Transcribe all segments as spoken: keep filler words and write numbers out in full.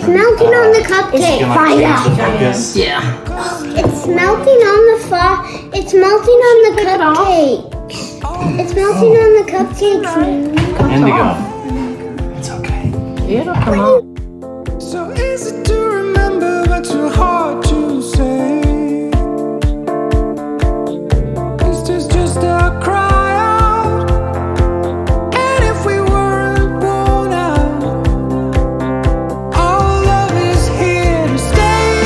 It's melting on the cupcake. Fire. Yeah. It's melting on the fire. It's melting on the cupcakes. It's melting on the cupcakes. Indigo. It's okay. It'll come out. So easy to remember, but too hard to say. Is this just a cry out? And if we weren't born out, our love is here to stay.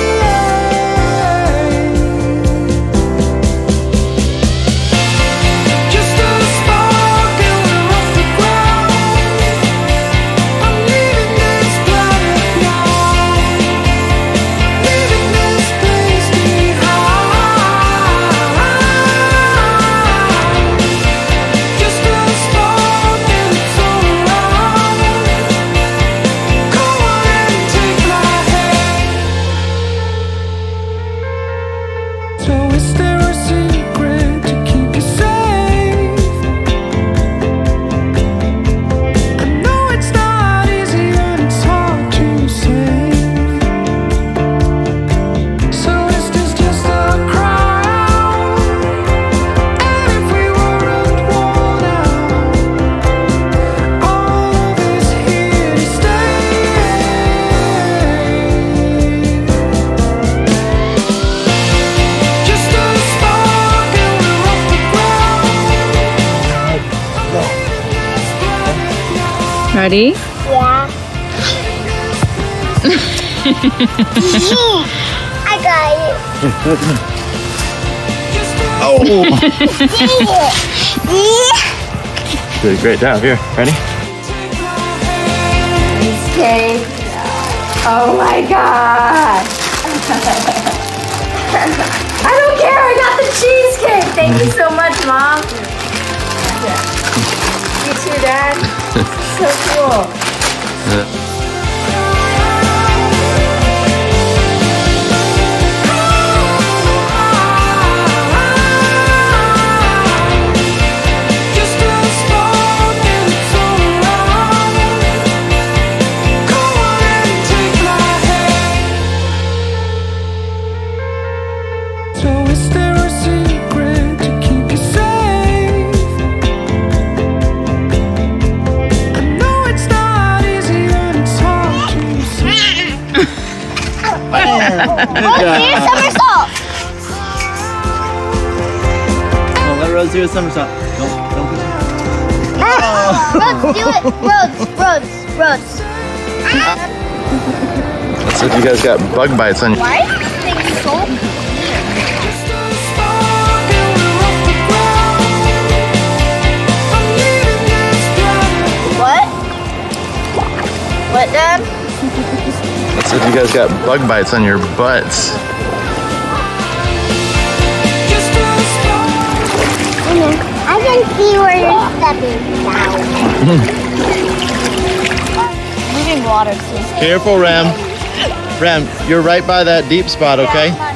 Just a spark and we're off the ground. I'm leaving this planet now, leaving this place behind. Just a spark and it's all around. Come on and take my hand. So is there a secret to keep you safe? I know it's not easy and it's hard to say. So is this just a cry out? And if we weren't worn out, all of is here to stay. Just a spark and we're off the ground. Ready? Yeah. I got it. Oh! Yeah. Did a great job. Here, ready? Cheesecake. Oh my god. I don't care. I got the cheesecake. Thank you so much, Mom. You too, Dad. So cool. Just a spark and it's all around. Come on and take my hand. So is there a secret to keep you safe? I know it's not easy and it's hard to say. Here's somersault. Oh, let Rose do a somersault. Don't, don't push it. Rhodes, do it. Rhodes, Rhodes, Rhodes. Let's see if you guys got bug bites on you. Why is this thing so weird? Just a spark and we're off the ground. I'm leaving this planet. What? What, Dad? Let's see if you guys got bug bites on your butts. Just a spark. I can see where you're stepping down. We need water too. Careful, Ram. Ram, you're right by that deep spot, okay?